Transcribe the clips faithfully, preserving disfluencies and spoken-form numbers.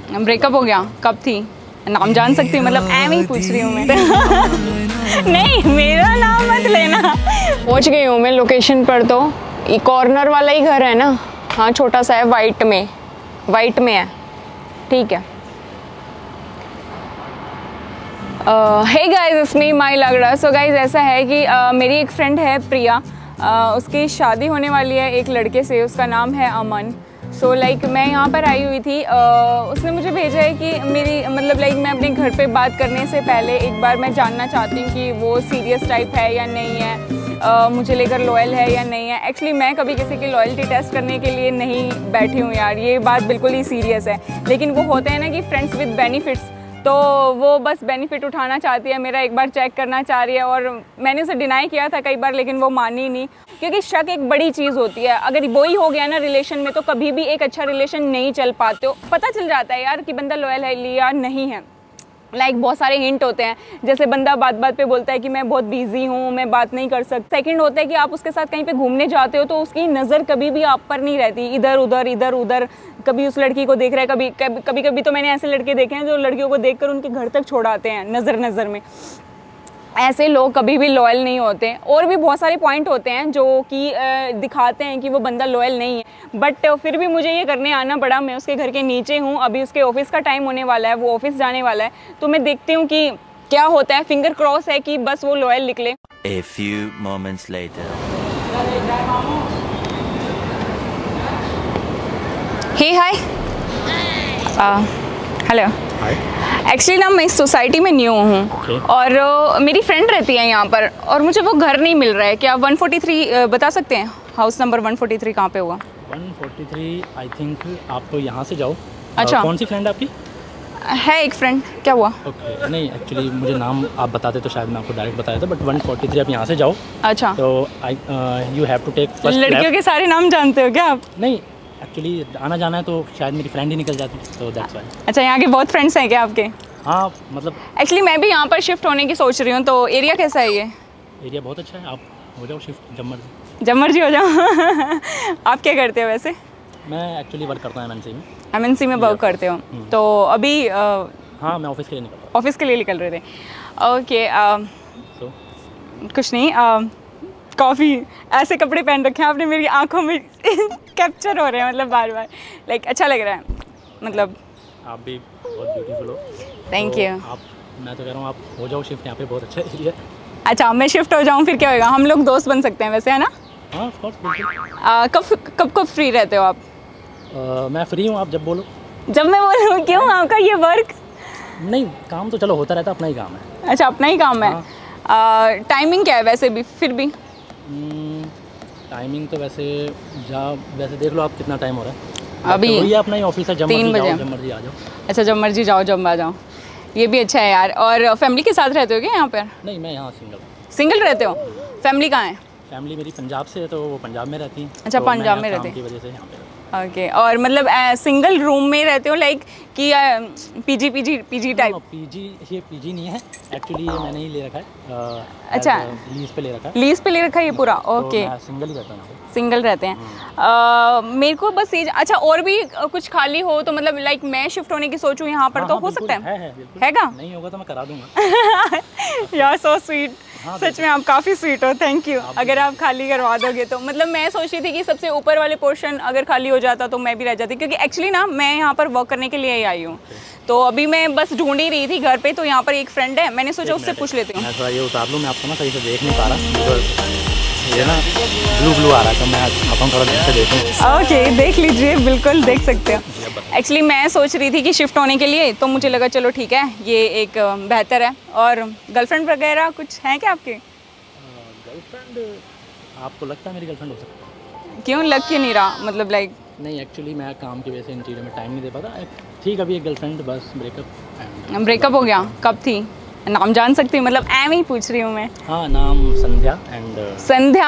Breakup हो गया, कब थी? नाम जान सकती हूँ? मतलब एम ही पूछ रही हूँ मैं। नहीं, मेरा नाम मत लेना। पहुँच गई हूँ मैं लोकेशन पर। तो ये कॉर्नर वाला ही घर है ना? हाँ, छोटा सा है, वाइट में, वाइट में है। ठीक है। Hey guys, it's me my लगड़ा। सो गाइस, ऐसा है कि uh, मेरी एक फ्रेंड है प्रिया, uh, उसकी शादी होने वाली है एक लड़के से, उसका नाम है Aman. So so, like like, मैं यहाँ पर आई हुई थी, uh, उसने मुझे भेजा है कि मेरी मतलब लाइक like, मैं अपने घर पे बात करने से पहले एक बार मैं जानना चाहती हूँ कि वो सीरियस टाइप है या नहीं है, uh, मुझे लेकर लॉयल है या नहीं है। एक्चुअली मैं कभी किसी की लॉयल्टी टेस्ट करने के लिए नहीं बैठी हूँ यार, ये बात बिल्कुल ही सीरियस है। लेकिन वो होते हैं ना कि फ्रेंड्स विद बेनिफिट्स, तो वो बस बेनिफिट उठाना चाहती है, मेरा एक बार चेक करना चाह रही है। और मैंने उसे डिनाई किया था कई बार, लेकिन वो मानी नहीं, क्योंकि शक एक बड़ी चीज़ होती है। अगर वो ही हो गया ना रिलेशन में, तो कभी भी एक अच्छा रिलेशन नहीं चल पाते हो। पता चल जाता है यार कि बंदा लॉयल है या नहीं है। लाइक like, बहुत सारे हिंट होते हैं, जैसे बंदा बात बात पे बोलता है कि मैं बहुत बिजी हूँ, मैं बात नहीं कर सकता। सेकंड होता है कि आप उसके साथ कहीं पे घूमने जाते हो तो उसकी नज़र कभी भी आप पर नहीं रहती, इधर उधर इधर उधर, कभी उस लड़की को देख रहा है, कभी कभी कभी, कभी तो मैंने ऐसे लड़के देखे हैं जो लड़कियों को देखकर उनके घर तक छोड़ाते हैं नज़र नज़र में। ऐसे लोग कभी भी लॉयल नहीं होते। और भी बहुत सारे पॉइंट होते हैं जो कि दिखाते हैं कि वो बंदा लॉयल नहीं है, बट फिर भी मुझे ये करने आना पड़ा। मैं उसके घर के नीचे हूँ, अभी उसके ऑफिस का टाइम होने वाला है, वो ऑफिस जाने वाला है, तो मैं देखती हूँ कि क्या होता है। फिंगर क्रॉस है कि बस वो लॉयल निकले। A few moments later. Hey hi, hello. Actually ना मैं इस सोसाइटी में न्यू हूँ, okay. और uh, मेरी फ्रेंड रहती है यहाँ पर, और मुझे वो घर नहीं मिल रहा है। क्या वन फोर्टी थ्री uh, बता सकते हैं house number one forty three कहाँ पे होगा? One forty three I think आप यहाँ से जाओ। अच्छा, uh, कौन सी फ्रेंड आपकी? है एक फ्रेंड। क्या हुआ? Okay okay. नहीं, एक्चुअली मुझे नाम आप बताते तो शायद मैं आपको डायरेक्ट बताया था, बट वन फोर्टी थ्री आप यहाँ से जाओ। अच्छा, तो I you have to take first. लड़कियों के सारे नाम जानते हो क्या आप? नहीं, एक्चुअली आना जाना है तो शायद मेरी फ्रेंड ही निकल जाती, तो दैट्स व्हाई। अच्छा, यहाँ के बहुत फ्रेंड्स हैं क्या आपके? हाँ, मतलब एक्चुअली मैं भी यहाँ पर शिफ्ट होने की सोच रही हूँ, तो एरिया कैसा है? ये एरिया बहुत अच्छा है, आप हो जाओ शिफ्ट जब मर्जी। जब मर्जी हो जाओ। आप क्या करते हो वैसे? मैं एक्चुअली वर्क करता हूँ एमएनसी में। एमएनसी में वर्क करते हो, तो अभी आ, हाँ, मैं ऑफिस के लिए निकल रहा हूँ। ऑफिस के लिए निकल रहे थे? ओके। so? कुछ नहीं, कॉफ़ी। ऐसे कपड़े पहन रखे हैं आपने, मेरी आंखों में कैप्चर हो रहे हैं, मतलब बार बार। लाइक अच्छा लग रहा है, मतलब आप भी बहुत ब्यूटीफुल हो। Thank you. आप, मैं तो कह रहा हूँ आप हो जाओ शिफ्ट, यहाँ पे बहुत अच्छा एरिया। अच्छा, मैं शिफ्ट हो जाऊँ फिर क्या होगा? हम लोग दोस्त बन सकते हैं वैसे, है ना? हाँ, ऑफ कोर्स, बिल्कुल। कब कब कब फ्री रहते हो आप? uh, मैं फ्री हूँ, आप जब बोलो। जब मैं बोलूँ? क्यों, आपका ये वर्क? नहीं, काम तो चलो होता रहता, अपना ही काम है। अच्छा, अपना ही काम है। टाइमिंग क्या है वैसे भी फिर भी? टाइमिंग तो वैसे जा वैसे देख लो आप कितना टाइम हो रहा है अभी। वही अपना ही ऑफिस है, जब तीन मर्जी बजे जाओ, जब मर्जी आ जाओ। अच्छा, जब मर्जी जाओ जब आ जाओ, ये भी अच्छा है यार। और फैमिली के साथ रहते हो क्या यहाँ पर? नहीं, मैं यहाँ सिंगल सिंगल रहते हो? फैमिली कहाँ है? फैमिली मेरी पंजाब से है, तो वो पंजाब में रहती है। अच्छा, तो पंजाब में रहते हैं की वजह से यहाँ पे। Okay okay. और मतलब सिंगल रूम में रहते हो, लाइक कि PG PG PG type? PG, ये पीजी नहीं है एक्चुअली, ये मैंने ही ले रखा है। uh, अच्छा, लीज पे ले रखा है। लीज पे ले रखा है ये पूरा? ओके, तो सिंगल ही रहता हूँ। सिंगल रहते हैं। uh, मेरे को बस ये, अच्छा और भी कुछ खाली हो तो मतलब लाइक मैं शिफ्ट होने की सोचूं यहाँ पर, हाँ, तो हाँ, हो सकता है? है, है, है क्या? नहीं होगा तो मैं करा दूंगा। यार सो स्वीट। हाँ, सच में आप काफ़ी स्वीट हो, थैंक यू। अगर आप खाली करवा दोगे तो मतलब मैं सोच रही थी कि सबसे ऊपर वाले पोर्शन अगर खाली हो जाता तो मैं भी रह जाती, क्योंकि एक्चुअली ना मैं यहाँ पर वर्क करने के लिए ही आई हूँ। तो अभी मैं बस ढूंढ ही रही थी घर पे, तो यहाँ पर एक फ्रेंड है, मैंने सोचा उससे पूछ लेती हूँ। मैं थोड़ा ये उतार लूँ, मैं आपको ना सही से देख नहीं पा रहा, ये ना ब्लू ब्लू आ रहा है, तो मैं आपको थोड़ा देर से देखूँ। ओके, देख लीजिए, बिल्कुल देख सकते हो। एक्चुअली मैं सोच रही थी कि शिफ्ट होने के लिए, तो मुझे लगा चलो ठीक है, ये एक बेहतर है। और गर्लफ्रेंड वगैरह कुछ है क्या आपके? गर्लफ्रेंड आपको लगता है मेरी गर्लफ्रेंड हो सकती है? क्यों, लग क्यों नहीं रहा? मतलब लाइक नहीं, एक्चुअली मैं काम की वजह से इन चीज़ों में टाइम नहीं दे पाता। ठीक, अभी एक गर्लफ्रेंड, बस ब्रेकअप। ब्रेकअप हो गया, कब थी? नाम जान सकती हूँ? मतलब एम ही पूछ रही हूँ मैं। हाँ, नाम संध्या एंड संध्या।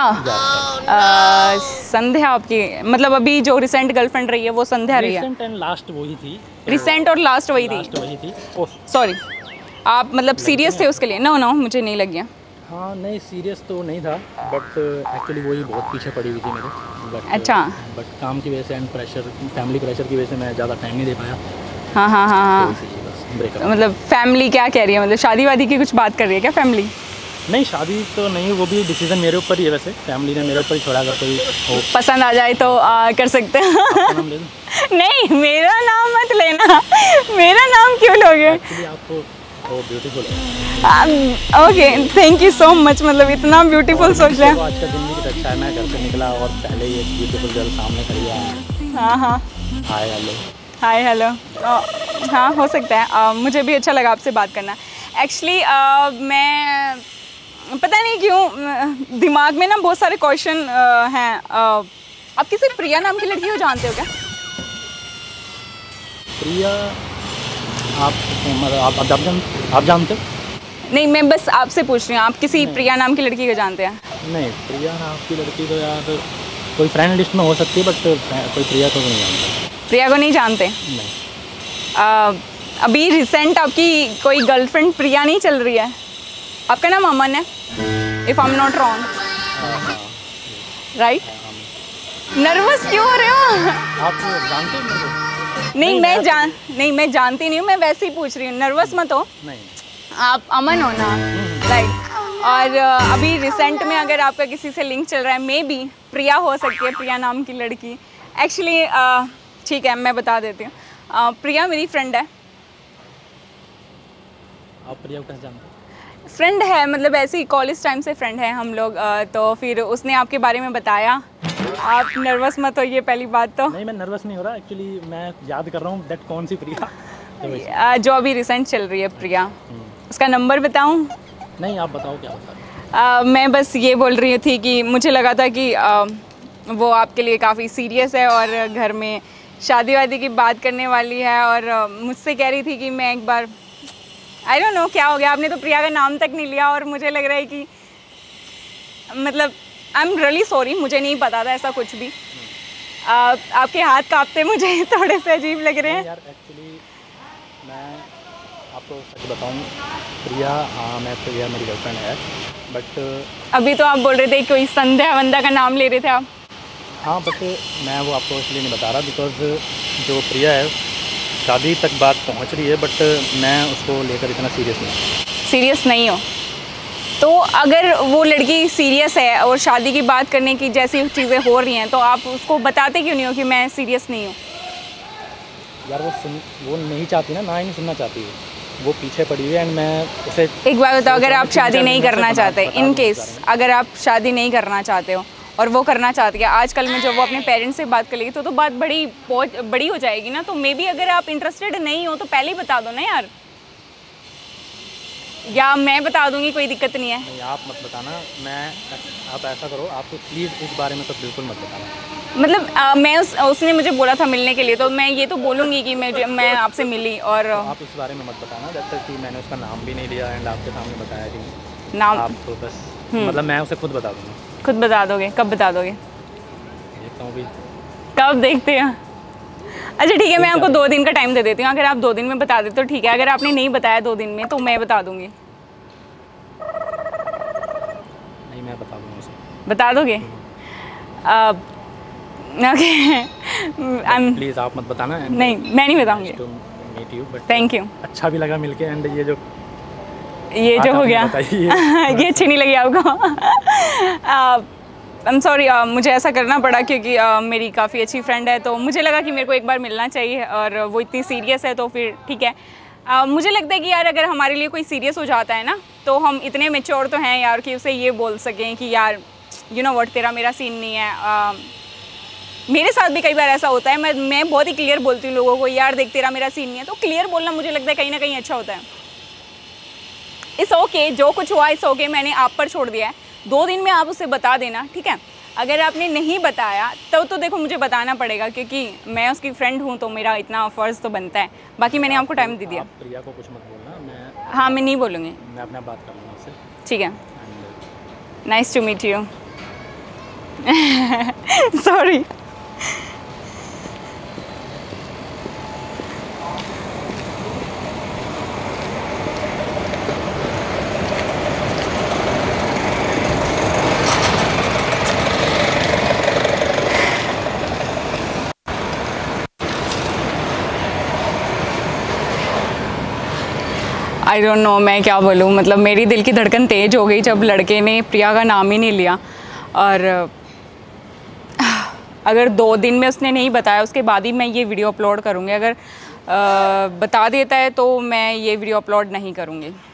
आ, संध्या आपकी मतलब अभी जो रिसेंट गर्लफ्रेंड रही है वो संध्या रही है? रिसेंट एंड लास्ट वही थी। रिसेंट और लास्ट वही थी? लास्ट वही थी। सॉरी, आप मतलब सीरियस थे उसके लिए? नो नो, मुझे नहीं लग गया। हाँ, नहीं सीरियस तो नहीं था, बट एक्चुअली वही बहुत पीछे पड़ी हुई थी मेरे। बट अच्छा, बट काम की वजह से एंड प्रेशर, फैमिली प्रेशर की वजह से मैं ज़्यादा टाइम नहीं दे पाया। हाँ हाँ हाँ हाँ, ब्रेकअप। मतलब फैमिली क्या कह रही है, मतलब शादी वादी की कुछ बात कर रही है क्या फैमिली? नहीं, शादी तो नहीं, वो भी डिसीजन मेरे ऊपर ही है वैसे, फैमिली ने मेरे ऊपर ही छोड़ा। अगर कोई हो पसंद आ जाए तो आ, कर सकते हैं। आपका नाम ले दूं? नहीं, मेरा नाम मत लेना। मेरा नाम क्यों लोगे? एक्चुअली आपको वो ब्यूटीफुल है। Okay, thank you so much, मतलब इतना ब्यूटीफुल सोच रहे हैं। आज का दिन भी कुछ अच्छा है, मैं घर से निकला और पहले ही एक ब्यूटीफुल गर्ल सामने खड़ी है। हाँ हाँ, हाय हेलो। Hi hello. हाँ, हो सकता है। आ, मुझे भी अच्छा लगा आपसे बात करना। एक्चुअली मैं पता नहीं क्यों दिमाग में ना बहुत सारे क्वेश्चन हैं। आप किसी प्रिया नाम की लड़की को जानते हो क्या? प्रिया, आप मतलब आप आप जान आप जानते हो? नहीं, मैं बस आपसे पूछ रही हूँ, आप किसी प्रिया नाम की लड़की को जानते हैं? नहीं, प्रिया नाम की लड़की तो यार कोई फ्रेंड लिस्ट में हो सकती है, बट कोई प्रिया तो नहीं जानता। प्रिया को नहीं जानते? नहीं। आ, अभी रिसेंट आपकी कोई गर्लफ्रेंड प्रिया नहीं चल रही है? आपका नाम अमन है, if I am not wrong, right? Nervous क्यों हो रहे हो? आप जानते हैं मुझे? नहीं, नहीं, मैं मैं जान नहीं मैं जानती नहीं हूँ, मैं वैसे ही पूछ रही हूँ। नर्वस मत हो, नहीं। आप अमन हो ना, राइट? और अ, अभी रिसेंट में अगर आपका किसी से लिंक चल रहा है, मे बी प्रिया हो सकती है, प्रिया नाम की लड़की। एक्चुअली ठीक है, मैं बता देती हूँ। अ, प्रिया मेरी फ्रेंड है। आप प्रिया को कैसे जानते हैं? फ्रेंड है, मतलब ऐसे ही कॉलेज टाइम से फ्रेंड है हम लोग। अ, तो फिर उसने आपके बारे में बताया। आप नर्वस मत होइए, पहली बात तो। नहीं, मैं नर्वस नहीं हो रहा, एक्चुअली मैं याद कर रहा हूँ दैट कौन सी प्रिया तो वैसे। अ, जो अभी रिसेंट चल रही है प्रिया, उसका नंबर बताऊँ? नहीं, आप बताओ क्या बता रहे हो? Uh, मैं बस ये बोल रही थी कि मुझे लगा था कि uh, वो आपके लिए काफ़ी सीरियस है और घर में शादी वादी की बात करने वाली है, और uh, मुझसे कह रही थी कि मैं एक बार, आई डोंट नो क्या हो गया, आपने तो प्रिया का नाम तक नहीं लिया, और मुझे लग रहा है कि मतलब आई एम रियली सॉरी, मुझे नहीं पता था ऐसा कुछ भी। uh, आपके हाथ कांपते मुझे थोड़े से अजीब लग रहे हैं। यार एक्चुअली मैं आपको सच बताऊँ, प्रिया, हाँ मैं प्रिया मेरी गर्लफ्रेंड है, बट अभी तो आप बोल रहे थे कोई संध्या वंदा का नाम ले रहे थे आप। हाँ, बट मैं वो आपको इसलिए नहीं बता रहा बिकॉज जो प्रिया है शादी तक बात पहुंच रही है, बट मैं उसको लेकर इतना सीरियस नहीं। सीरियस नहीं हो तो अगर वो लड़की सीरियस है और शादी की बात करने की जैसी चीज़ें हो रही हैं, तो आप उसको बताते क्यों नहीं हो कि मैं सीरियस नहीं हूँ? यार वो सुन वो नहीं चाहती ना, ना ही नहीं सुनना चाहती है, वो पीछे पड़ी हुई है। एंड मैं उसे एक बात बताओ, अगर आप तीन चार शादी नहीं मिनट से करना बता- चाहते, बता इन दूँ इस केस बारे में। अगर आप शादी नहीं करना चाहते हो और वो करना चाहती है, आजकल में जब वो अपने पेरेंट्स से बात कर लेगी तो तो बात बड़ी बहुत बड़ी हो जाएगी ना। तो मे बी अगर आप इंटरेस्टेड नहीं हो तो पहले ही बता दो ना यार, या मैं बता दूंगी, कोई दिक्कत नहीं है। नहीं, आप मत बताना। मैं आप ऐसा करो, आप तो प्लीज़ इस बारे में तो बिल्कुल मत बताना। मतलब आ, मैं उस, उसने मुझे बोला था मिलने के लिए, तो मैं ये तो बोलूँगी कि मैं मैं आपसे मिली, और तो आप इस बारे में मत बताना जब तक कि मैंने उसका नाम भी नहीं लिया एंड आपके सामने बताया कि नाम आप तो बस मतलब मैं उसे खुद बता दूँगा। खुद बता दोगे? कब बता दोगे? देखता हूँ भी। कब देखते हैं? अच्छा ठीक है, मैं आपको दो दिन का टाइम दे देती हूँ। अगर आप दो दिन में बता देते तो ठीक है, अगर आपने नहीं बताया दो दिन में तो मैं बता दूँगी। नहीं, मैं बता दूँगा उसे। बता दोगे? ओके, प्लीज़ आप मत बताना। नहीं, मैं नहीं बताऊँगी। Meet you, but thank you. अच्छा भी लगा मिलके। एंड ये जो ये जो बात हो आपने गया बताई ये अच्छी नहीं लगी आपको? आई एम सॉरी, मुझे ऐसा करना पड़ा क्योंकि uh, मेरी काफ़ी अच्छी फ्रेंड है, तो मुझे लगा कि मेरे को एक बार मिलना चाहिए, और वो इतनी सीरियस है तो फिर ठीक है। uh, मुझे लगता है कि यार अगर हमारे लिए कोई सीरियस हो जाता है ना, तो हम इतने मेच्योर तो हैं यार कि उसे ये बोल सकें कि यार यू नो व्हाट, तेरा मेरा सीन नहीं है। uh, मेरे साथ भी कई बार ऐसा होता है, मैं मैं बहुत ही क्लियर बोलती हूँ लोगों को, यार देख तेरा मेरा सीन नहीं है। तो क्लियर बोलना मुझे लगता है कहीं ना कहीं अच्छा होता है। इस ओके, जो कुछ हुआ इस ओके, मैंने आप पर छोड़ दिया है। दो दिन में आप उसे बता देना, ठीक है? अगर आपने नहीं बताया तब तो देखो मुझे बताना पड़ेगा, क्योंकि मैं उसकी फ्रेंड हूँ तो मेरा इतना फ़र्ज़ तो बनता है। बाकी मैंने आपको टाइम दे दिया। आप प्रिया को कुछ मत बोलना। मैं हाँ, मैं नहीं बोलूँगी। मैं अपने आप बात कर लूँगा उससे। ठीक है, and nice to meet you. Sorry. I don't know मैं क्या बोलूँ, मतलब मेरी दिल की धड़कन तेज़ हो गई जब लड़के ने प्रिया का नाम ही नहीं लिया। और अगर दो दिन में उसने नहीं बताया उसके बाद ही मैं ये वीडियो अपलोड करूँगी। अगर आ, बता देता है तो मैं ये वीडियो अपलोड नहीं करूँगी।